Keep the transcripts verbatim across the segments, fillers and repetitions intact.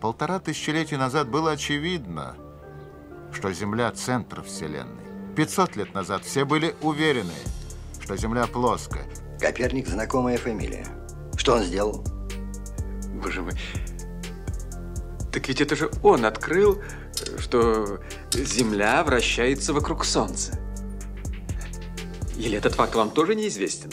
полтора тысячелетия назад было очевидно, что Земля – центр Вселенной. пятьсот лет назад все были уверены, что Земля плоская. Коперник – знакомая фамилия. Что он сделал? Боже мой. Так ведь это же он открыл, что Земля вращается вокруг Солнца. Или этот факт вам тоже неизвестен?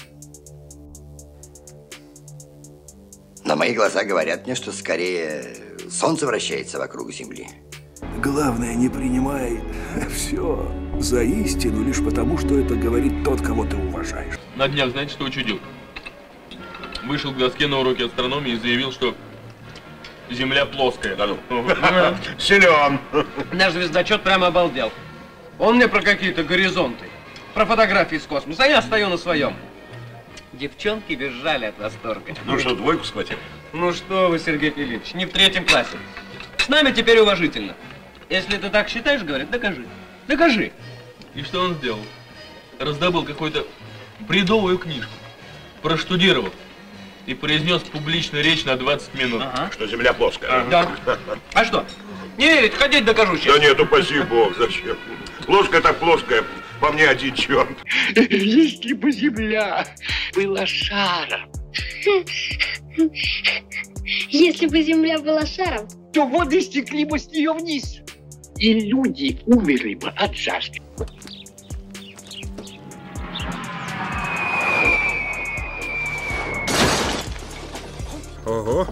На мои глаза говорят мне, что скорее Солнце вращается вокруг Земли. Главное, не принимай все за истину лишь потому, что это говорит тот, кого ты уважаешь. На днях, знаете, что учудил? Вышел к доске на уроке астрономии и заявил, что Земля плоская. Да ну. Силен. Наш звездочет прямо обалдел. Он мне про какие-то горизонты, про фотографии из космоса, а я стою на своем. Девчонки визжали от восторга. Ну что, двойку схватил? Ну что вы, Сергей Филиппович, не в третьем классе. С нами теперь уважительно. Если ты так считаешь, говорят, докажи. Докажи. И что он сделал? Раздобыл какую-то бредовую книжку, проштудировал и произнес публичную речь на двадцать минут. Ага. Что Земля плоская. Да. А что? Не верить, ходить докажу сейчас. Да нет, упаси Бог, зачем? Плоская так плоская, по мне один черт. Если бы Земля была шаром. Если бы Земля была шаром, то воды стекли бы с нее вниз. И люди умерли бы от жажды. Ого.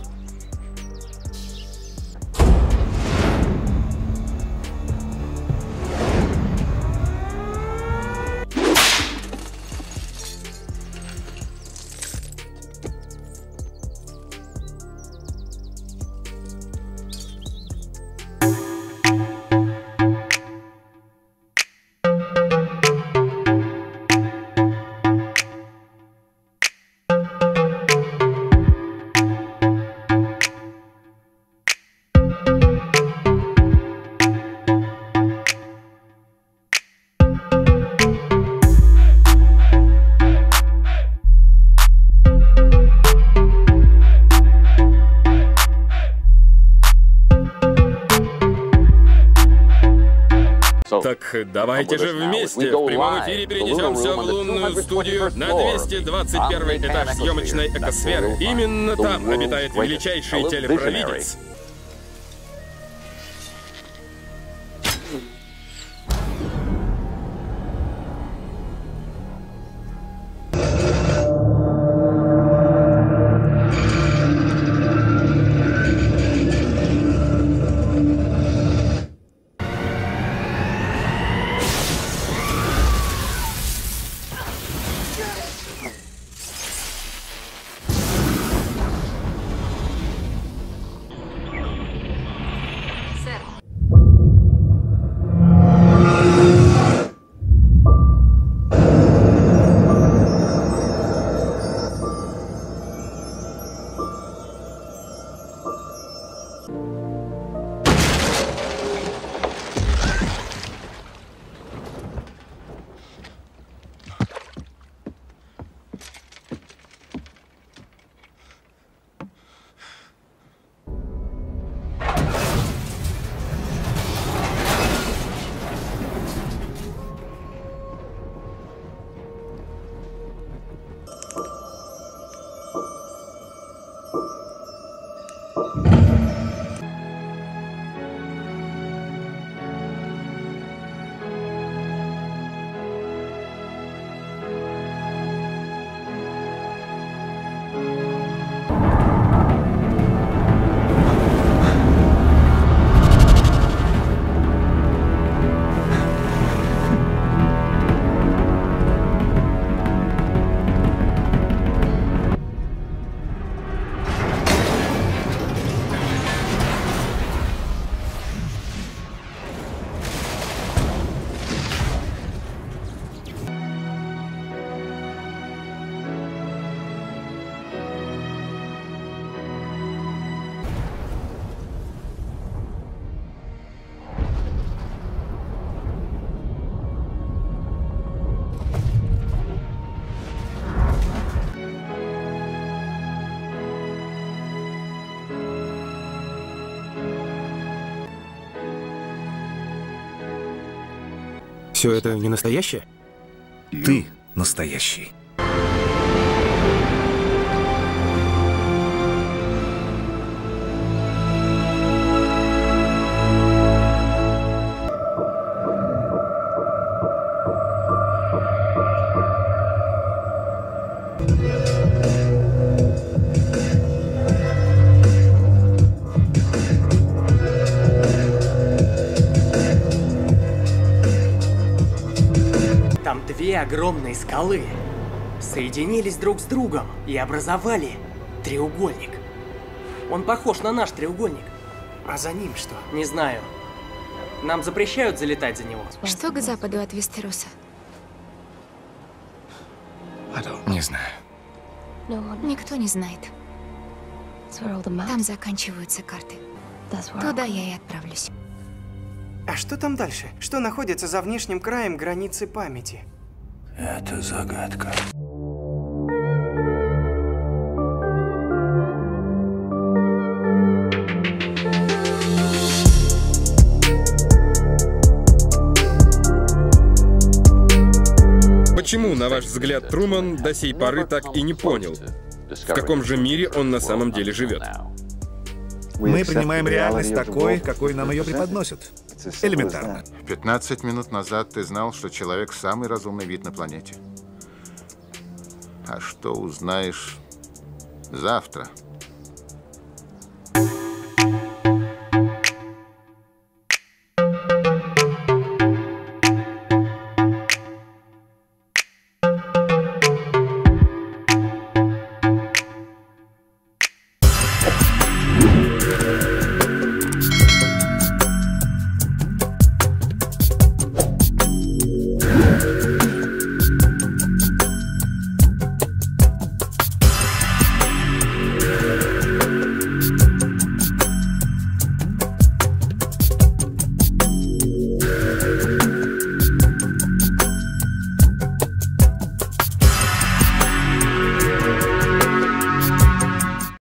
Так давайте же вместе в прямом эфире перенесемся в лунную студию на двести двадцать первый этаж съемочной экосферы. Именно там обитает величайший телепровидец. Все это не настоящее? Ты настоящий. Там две огромные скалы соединились друг с другом и образовали треугольник. Он похож на наш треугольник. А за ним что? Не знаю. Нам запрещают залетать за него. Что к западу от Вестероса? Не знаю. Никто не знает. Там заканчиваются карты. Туда я и отправлюсь. А что там дальше? Что находится за внешним краем границы памяти? Это загадка. Почему, на ваш взгляд, Труман до сей поры так и не понял, в каком же мире он на самом деле живет? Мы принимаем реальность такой, какой нам ее преподносят. Элементарно. пятнадцать минут назад ты знал, что человек самый разумный вид на планете. А что узнаешь завтра?